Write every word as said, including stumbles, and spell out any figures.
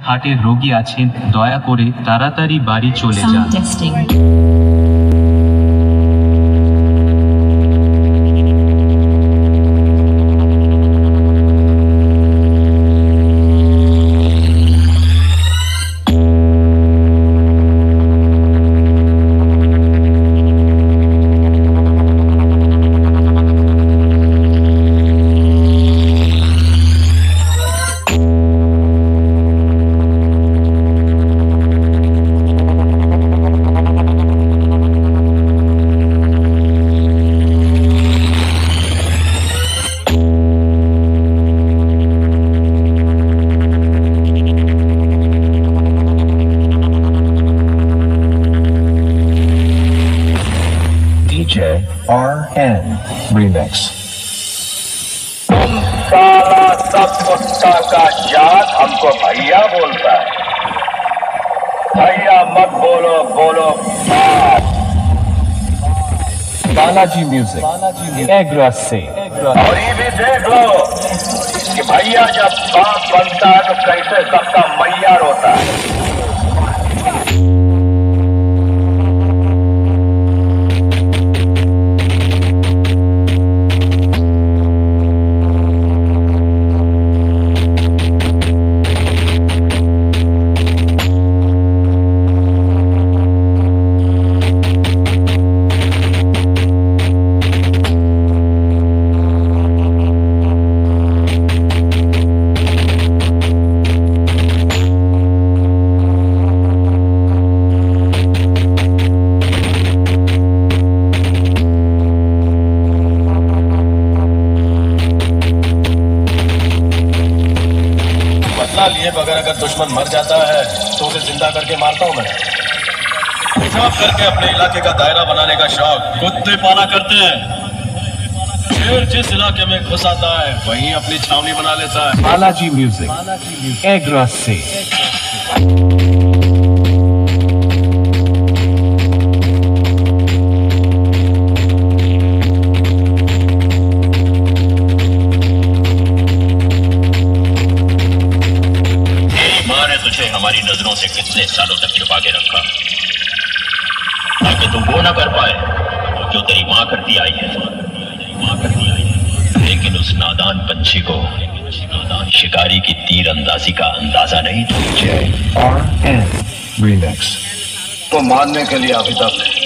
হার্টের রোগী আছেন, দয়া করে তাড়াতাড়ি বাড়ি চলে যান। R N Remix। तुम साला सब कुत्ता का जात हमको भैया बोलता है। भैया मत बोलो, बोलो बाप। बालाजी म्यूजिक एग्रा से। और ये भी देख लो कि भैया जब बाप बनता है तो कैसे सबका मैया रोता है। लिए बगैर अगर दुश्मन मर जाता है तो उसे जिंदा करके मारता हूं मैं। पेशाब करके अपने इलाके का दायरा बनाने का शौक कुत्ते पाला करते हैं। शेर जिस इलाके में घुस आता है वहीं अपनी छावनी बना लेता है। बालाजी म्यूजिक एग्रा से। हमारी नजरों से कितने सालों तक छुपा के रखा ताकि तुम वो ना कर पाए जो तेरी माँ करती आई है। माँ करती आई है लेकिन उस नादान पंछी को नादान शिकारी की तीर अंदाजी का अंदाजा नहीं था। R N Remix। तो मारने के लिए अभी तक